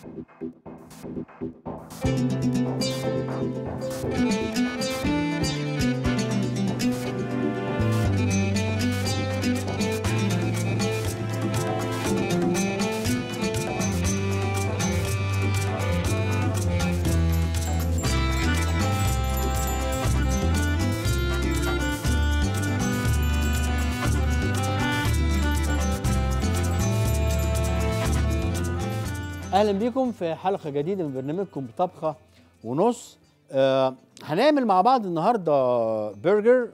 اهلا بيكم في حلقه جديده من برنامجكم طبخه ونص. هنعمل مع بعض النهارده برجر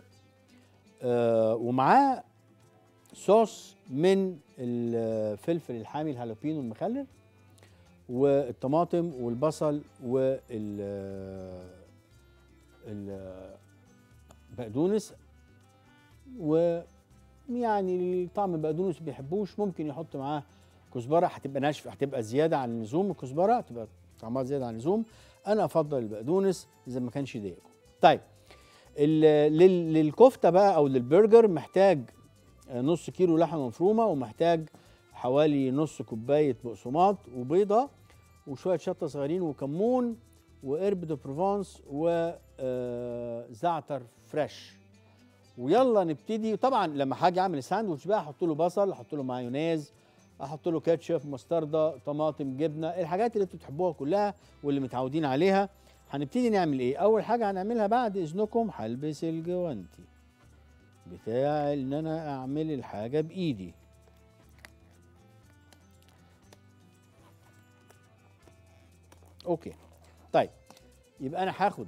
ومعاه صوص من الفلفل الحامي الهالوبينو المخلل والطماطم والبصل البقدونس، ويعني طعم البقدونس ما بيحبوش ممكن يحط معاه كزبره، هتبقى ناشفه، هتبقى زياده عن اللزوم. الكزبره هتبقى طعمها زياده عن اللزوم. انا افضل البقدونس اذا ما كانش يضايقكم. طيب للكفته بقى او للبرجر محتاج نص كيلو لحمه مفرومه، ومحتاج حوالي نص كوبايه بقسماط وبيضه وشويه شطه صغيرين وكمون وقرب دو بروفانس وزعتر فريش. ويلا نبتدي. طبعا لما هاجي اعمل الساندوتش بقى احط له بصل، احط له مايونيز، احط له كاتشب، مستردة، طماطم، جبنه، الحاجات اللي انتوا بتحبوها كلها واللي متعودين عليها. هنبتدي نعمل ايه؟ اول حاجه هنعملها بعد اذنكم هلبس الجوانتي بتاع ان انا اعمل الحاجه بايدي. اوكي طيب، يبقى انا هاخد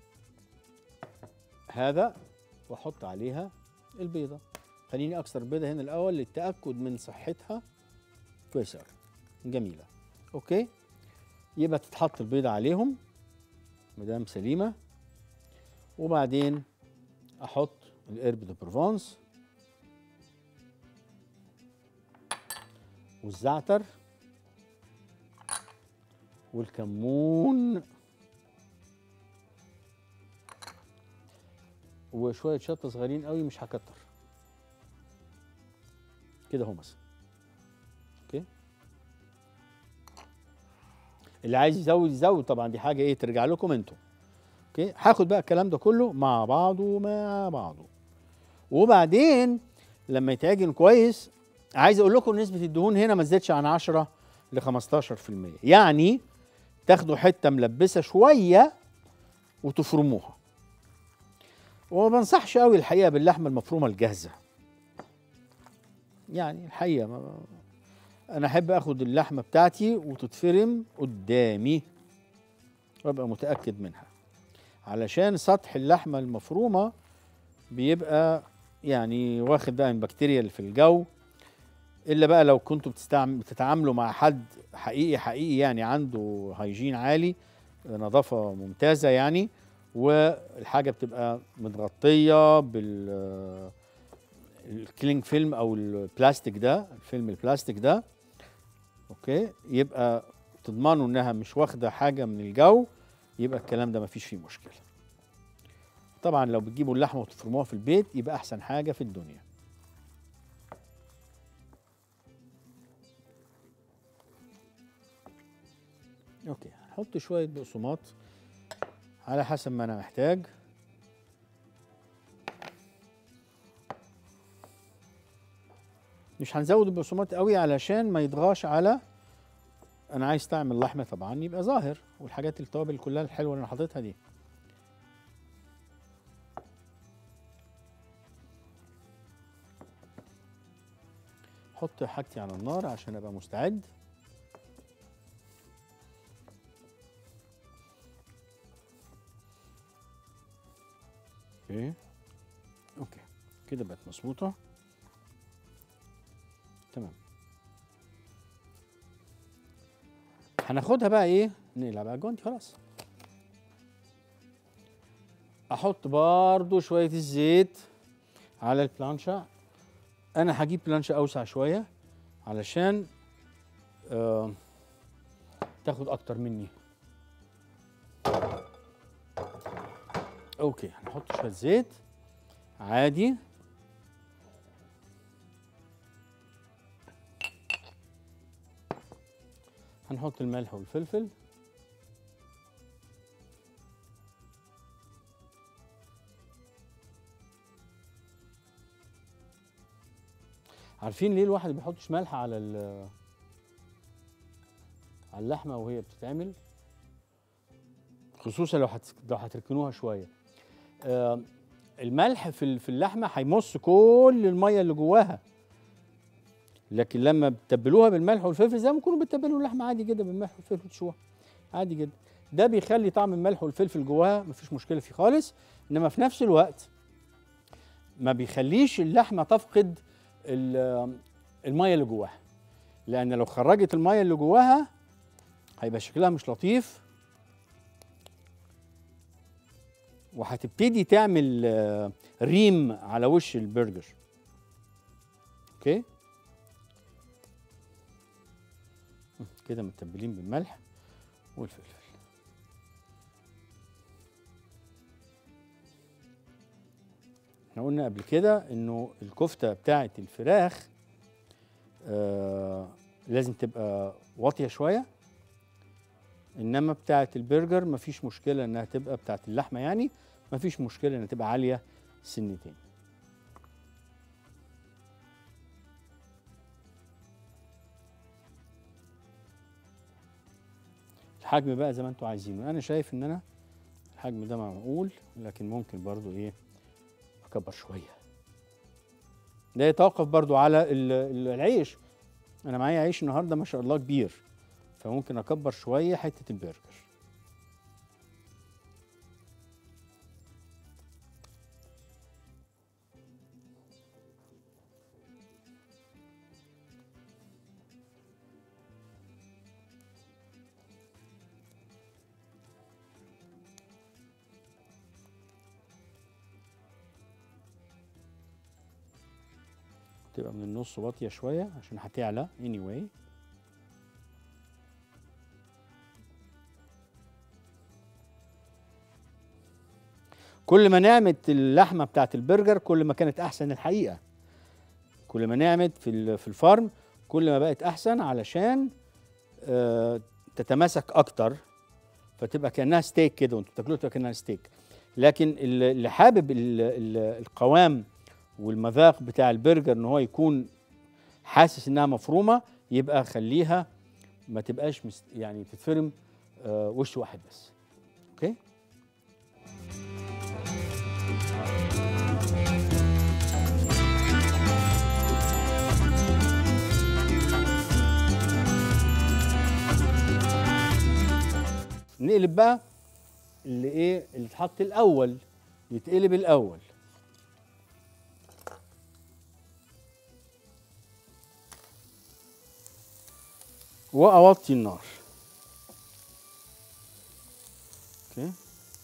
هذا واحط عليها البيضه. خليني اكسر البيضه هنا الاول للتاكد من صحتها. كويس قوي، جميله. اوكي، يبقى تتحط البيضه عليهم مدام سليمه، وبعدين احط القرب دو بروفانس والزعتر والكمون وشويه شطه صغيرين قوي، مش هكتر كده اهو مثلا. اوكي، اللي عايز يزود يزود، طبعا دي حاجه ايه ترجع لكم انتوا. اوكي، هاخد بقى الكلام ده كله مع بعضه وبعدين لما يتعجن كويس. عايز اقول لكم نسبه الدهون هنا ما تزيدش عن 10 ل 15%، يعني تاخدوا حته ملبسه شويه وتفرموها. وما بنصحش قوي الحقيقه باللحمه المفرومه الجاهزه، يعني الحقيقه انا احب اخد اللحمه بتاعتي وتتفرم قدامي وابقى متاكد منها، علشان سطح اللحمه المفرومه بيبقى يعني واخد بقى من بكتيريا اللي في الجو. الا بقى لو كنتوا بتتعاملوا مع حد حقيقي يعني عنده هيجين عالي، نظافه ممتازه يعني، والحاجه بتبقى متغطيه الكلينج فيلم او البلاستيك ده، الفيلم البلاستيك ده. اوكي، يبقى تضمنوا انها مش واخده حاجه من الجو، يبقى الكلام ده مفيش فيه مشكله. طبعا لو بتجيبوا اللحمه وتفرموها في البيت يبقى احسن حاجه في الدنيا. اوكي، هحط شويه بقسماط على حسب ما انا محتاج. مش هنزود البقسماط قوي علشان ما يضغاش على، انا عايز طعم اللحمه طبعا يبقى ظاهر، والحاجات التوابل كلها الحلوه اللي انا حاططها دي. احط حاجتي على النار عشان ابقى مستعد. اوكي كده بقت مظبوطه تمام. هناخدها بقى ايه، نقلع بقى جوانتي خلاص. احط برضو شويه الزيت على البلانشا. انا هجيب بلانشا اوسع شويه علشان تاخد اكتر مني. اوكي، هنحط شويه زيت عادي. هنحط الملح والفلفل. عارفين ليه الواحد ما بيحطش ملح على اللحمه وهي بتتعمل؟ خصوصا لو هتركنوها شويه. الملح في اللحمه هيمص كل الميه اللي جواها، لكن لما بتتبلوها بالملح والفلفل زي ما تكونوا بتتبلوا اللحمه عادي جدا بالملح والفلفل تشوها عادي جدا، ده بيخلي طعم الملح والفلفل جواها مفيش مشكله فيه خالص، انما في نفس الوقت ما بيخليش اللحمه تفقد الميه اللي جواها، لان لو خرجت الميه اللي جواها هيبقى شكلها مش لطيف، وهتبتدي تعمل ريم على وش البرجر. اوكي كده متبلين بالملح والفلفل. احنا قلنا قبل كده انه الكفته بتاعه الفراخ لازم تبقى واطيه شويه، انما بتاعه البرجر مفيش مشكله انها تبقى بتاعه اللحمه، يعني مفيش مشكله انها تبقى عاليه سنتين. الحجم بقى زي ما انتوا عايزينه، انا شايف ان انا الحجم ده معقول، لكن ممكن برضو ايه اكبر شويه. ده يتوقف برضو على العيش. انا معايا عيش النهارده ما شاء الله كبير، فممكن اكبر شويه حته البرجر. تبقى من النص واطيه شويه عشان هتعلى anyway. كل ما نعمت اللحمه بتاعت البرجر كل ما كانت احسن الحقيقه، كل ما نعمت في الفرن كل ما بقت احسن، علشان تتماسك اكتر، فتبقى كانها ستيك كده وانتوا بتاكلوها تبقى كانها ستيك. لكن اللي حابب القوام والمذاق بتاع البرجر ان هو يكون حاسس انها مفرومه، يبقى خليها ما تبقاش يعني تتفرم وش واحد بس. اوكي نقلب بقى اللي اتحط الاول، يتقلب الاول. واوطي النار. اوكي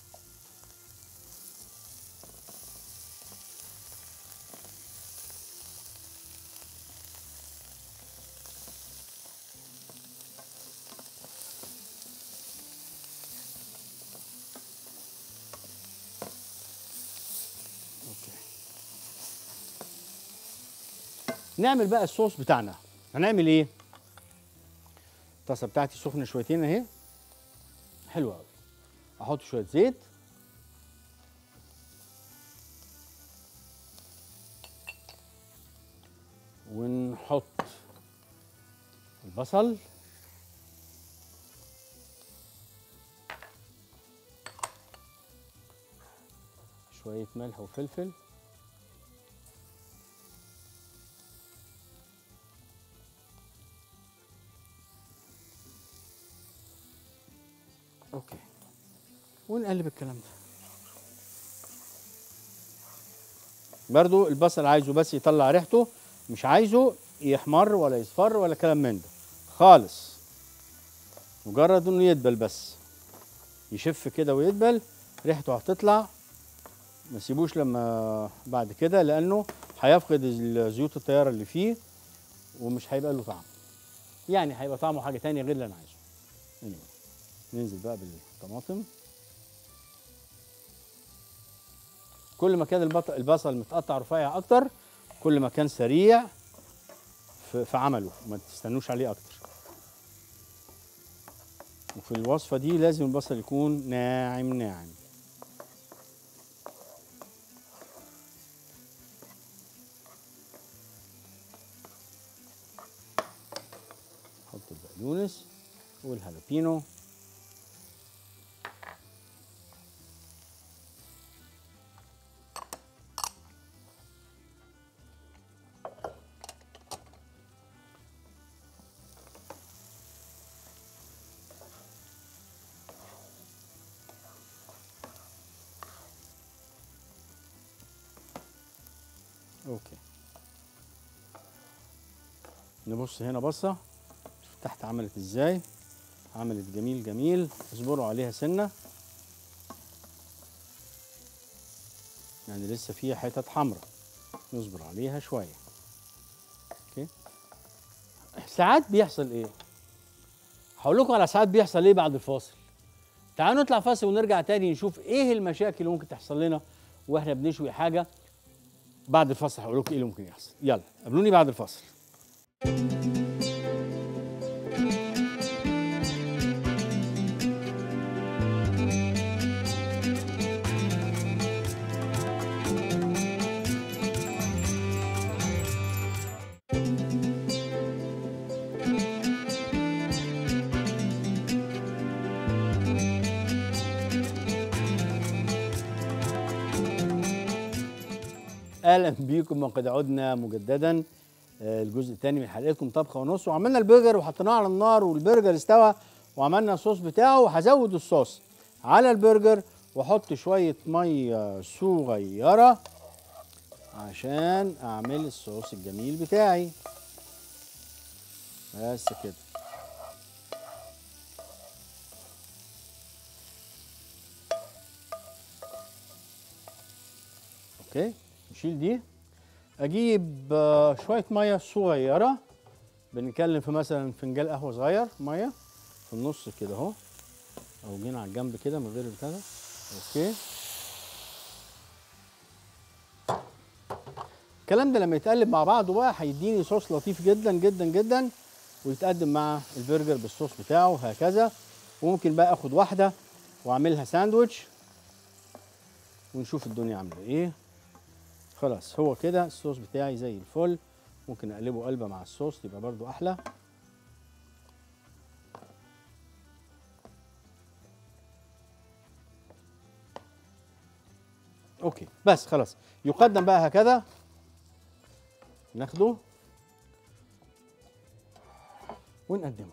نعمل بقى الصوص بتاعنا. هنعمل ايه؟ الطاسه بتاعتي سخنه شويتين اهي، حلوه قوي. احط شويه زيت، ونحط البصل، شويه ملح وفلفل، اوكي، ونقلب الكلام ده. برضو البصل عايزه بس يطلع ريحته، مش عايزه يحمر ولا يصفر ولا كلام من ده خالص، مجرد انه يدبل بس، يشف كده ويدبل، ريحته هتطلع. ما سيبوش لما بعد كده، لانه هيفقد زيوت الطياره اللي فيه ومش هيبقى له طعم، يعني هيبقى طعمه حاجه تانية غير اللي انا عايزه. ننزل بقى بالطماطم. كل ما كان البصل متقطع رفيع اكتر كل ما كان سريع في عمله، ما تستنوش عليه اكتر. وفي الوصفة دي لازم البصل يكون ناعم ناعم. نحط البقدونس والهالوبينو. اوكي، نبص هنا بصة، شوف تحت عملت ازاي، عملت جميل جميل. اصبروا عليها سنة، يعني لسه فيها حتت حمراء، نصبر عليها شوية. اوكي، ساعات بيحصل ايه؟ هقول لكم على ساعات بيحصل ايه بعد الفاصل. تعالوا نطلع فاصل ونرجع تاني نشوف ايه المشاكل اللي ممكن تحصل لنا واحنا بنشوي حاجة. بعد الفاصل هقول لكم ايه اللي ممكن يحصل. يلا قابلوني بعد الفاصل. اهلا بيكم وقد عدنا مجددا. الجزء الثاني من حلقتكم طبخه ونص، وعملنا البرجر وحطيناه على النار والبرجر استوى، وعملنا الصوص بتاعه. وهزود الصوص على البرجر واحط شويه ميه صغيره عشان اعمل الصوص الجميل بتاعي. بس كده. اوكي، نشيل دي. اجيب شويه ميه صغيره، بنتكلم في مثلا فنجان قهوه صغير ميه في النص كده اهو، او جينا على الجنب كده من غير البتاع ده. اوكي، الكلام ده لما يتقلب مع بعضه بقى هيديني صوص لطيف جدا جدا جدا، ويتقدم مع البرجر بالصوص بتاعه وهكذا. وممكن بقى اخد واحده واعملها ساندوتش ونشوف الدنيا عامله ايه. خلاص هو كده الصوص بتاعي زي الفل. ممكن اقلبه قلبه مع الصوص يبقى برضو احلى. اوكي بس خلاص يقدم بقى هكذا. ناخده ونقدمه.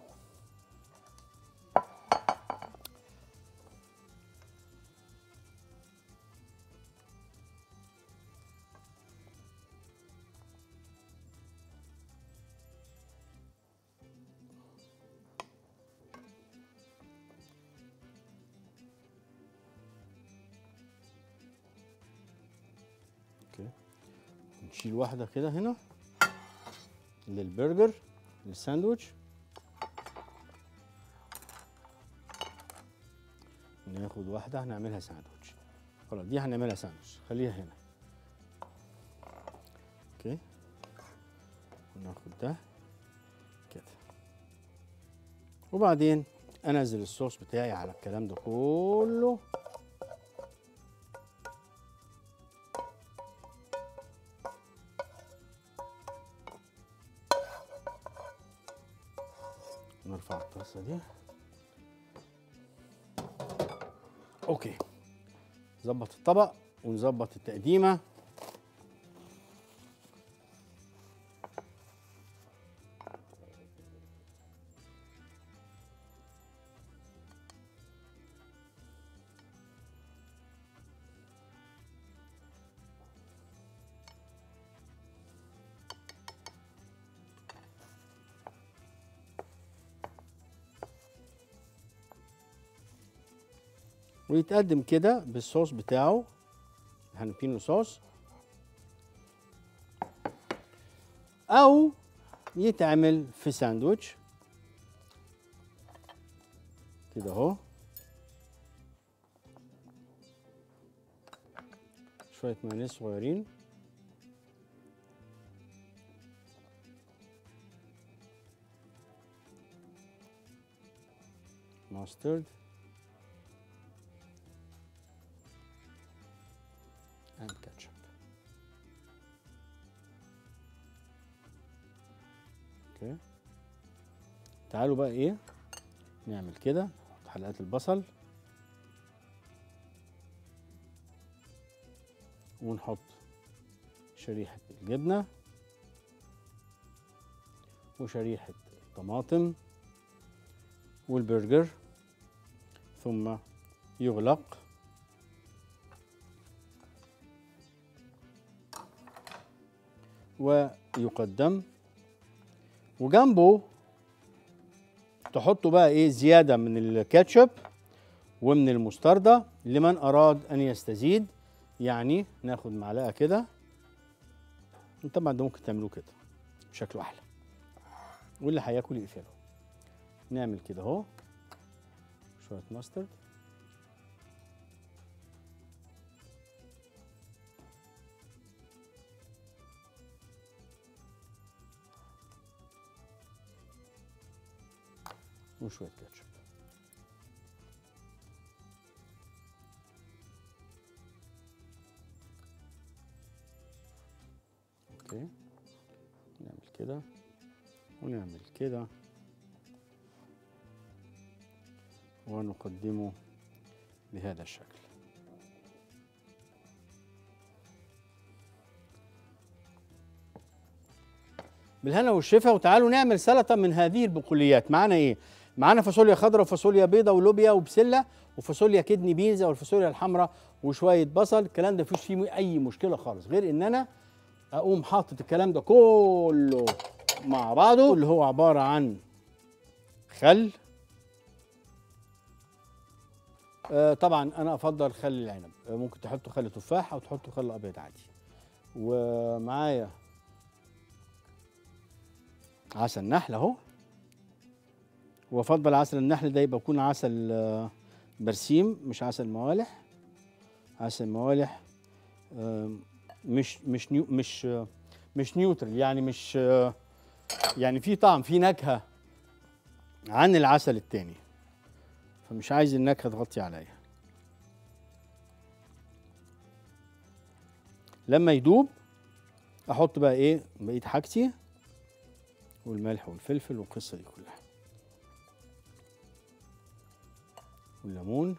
اوكي، نشيل واحده كده هنا للبرجر للساندوتش. ناخد واحده هنعملها ساندوتش. خلاص دي هنعملها ساندوتش، خليها هنا. اوكي، وناخد ده كده، وبعدين انزل الصوص بتاعي على الكلام ده كله. نرفع الطاسه دي. اوكي، نظبط الطبق ونظبط التقديمه. ويتقدم كده بالصوص بتاعه، الهالوبينو صوص، او يتعمل في ساندوتش كده اهو. شويه مايونيز صغيرين، mustard and ketchup. اوكي، تعالوا بقى ايه نعمل كده، نحط حلقات البصل ونحط شريحة الجبنة وشريحة الطماطم والبرجر، ثم يغلق ويقدم، وجنبه تحطوا بقى ايه زيادة من الكاتشب ومن المستردة لمن أراد أن يستزيد. يعني ناخد معلقة كده، طبعا ده ممكن تعملوه كده شكله أحلى، واللي هياكل يقفله. نعمل كده اهو شوية ماسترد وشوية كاتشب. اوكي، نعمل كده ونعمل كده ونقدمه بهذا الشكل. بالهنا والشفا. وتعالوا نعمل سلطه من هذه البقوليات. معانا ايه؟ معانا فاصوليا خضراء وفاصوليا بيضاء ولوبيا وبسله وفاصوليا كدني بينز او الفاصوليا الحمراء وشويه بصل. الكلام ده مفيش فيه اي مشكله خالص، غير ان انا اقوم حاطط الكلام ده كله مع بعضه، اللي هو عباره عن خل. طبعا انا افضل خل العنب، ممكن تحطوا خل تفاح او تحطوا خل ابيض عادي. ومعايا عسل نحل اهو، وافضل عسل النحل ده يبقى يكون عسل برسيم مش عسل موالح. عسل موالح مش نيوترال، يعني مش يعني في طعم، في نكهه عن العسل التاني، فمش عايز النكهه تغطي عليا. لما يدوب احط بقى ايه بقيه حاجتي والملح والفلفل والقصه دي كلها والليمون.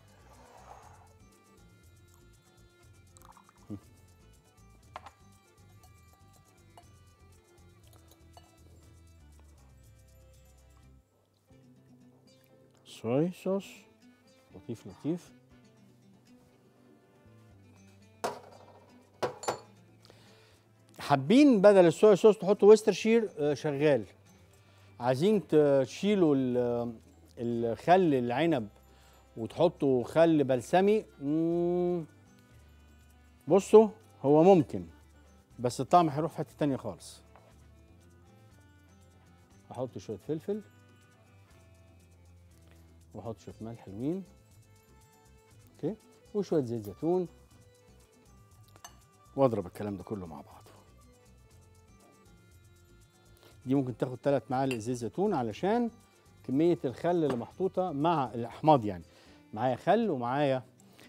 صويا صوص لطيف لطيف. حابين بدل الصويا صوص تحطوا ويسترشير شغال. عايزين تشيلوا الخل العنب وتحطوا خل بلسمي، بصوا هو ممكن، بس الطعم هيروح في حته تانيه خالص. احط شويه فلفل واحط شويه ملح حلوين، اوكي، وشويه زيت زيتون، واضرب الكلام ده كله مع بعضه. دي ممكن تاخد 3 معالق زيت زيتون علشان كميه الخل اللي محطوطه مع الاحماض. يعني معايا خل ومعايا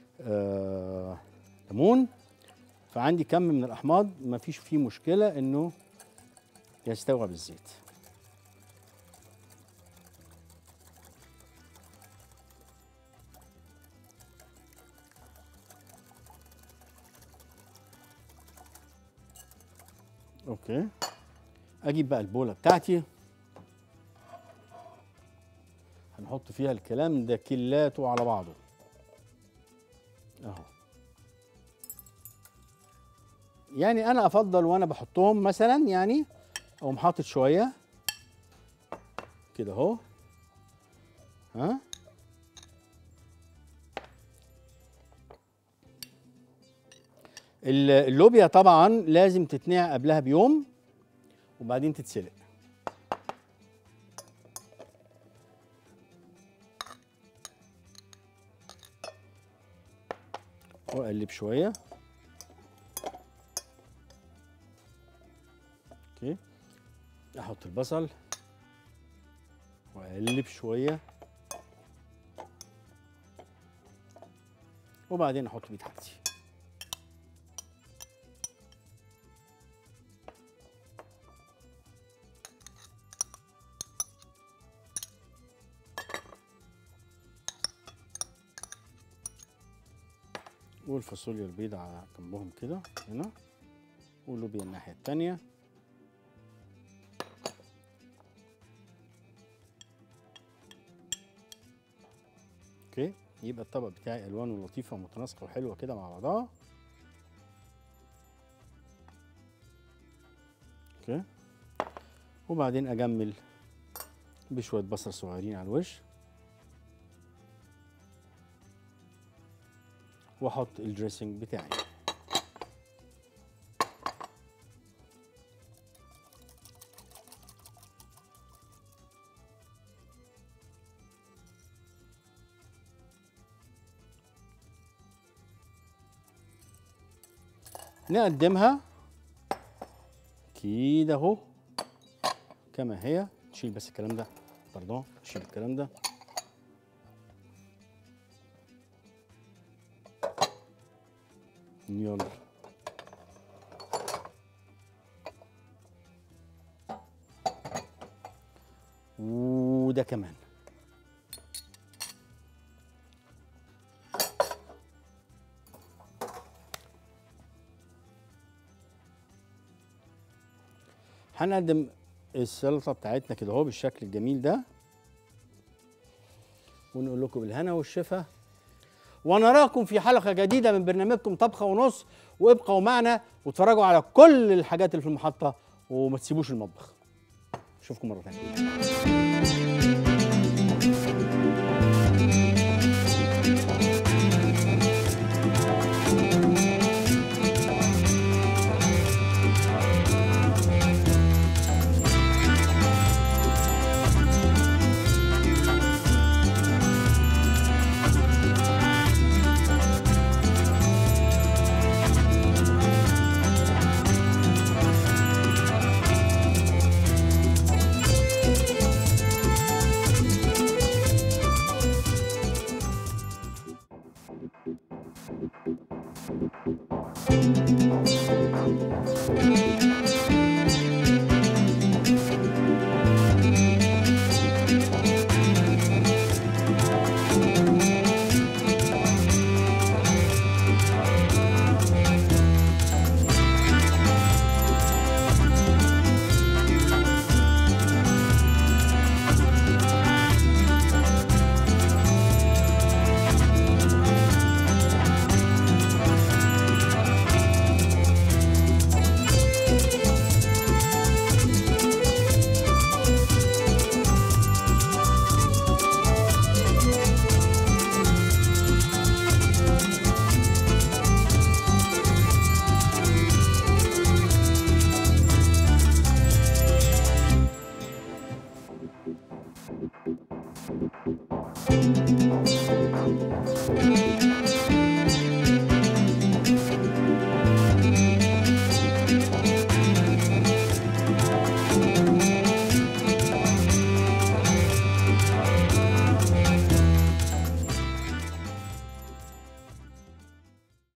ليمون، فعندي كم من الاحماض مفيش فيه مشكله انه يستوعب الزيت. اوكي، اجيب بقى البوله بتاعتي هنحط فيها الكلام ده كلاته على بعضه اهو. يعني انا افضل وانا بحطهم مثلا يعني اقوم حاطط شويه كده اهو، ها، اللوبيا طبعا لازم تتنقع قبلها بيوم وبعدين تتسلق. واقلب شويه، اوكي، احط البصل واقلب شويه، وبعدين احط بيه حاجتي. والفاصوليا البيضاء على جنبهم كده هنا، واللوبيا الناحية التانية. اوكي، يبقى الطبق بتاعي الوانه لطيفة ومتناسقة وحلوة كده مع بعضها. اوكي، وبعدين اجمل بشوية بصل صغيرين على الوش، واحط الدريسنج بتاعي. نقدمها كده اهو كما هي. نشيل بس الكلام ده، باردون، نشيل الكلام ده. يلا وده كمان. هنقدم السلطه بتاعتنا كده اهو بالشكل الجميل ده، ونقول لكم بالهنا والشفا، ونراكم في حلقه جديده من برنامجكم طبخه ونص. وابقوا معنا واتفرجوا على كل الحاجات اللي في المحطه، وما تسيبوش المطبخ. اشوفكم مره ثانيه.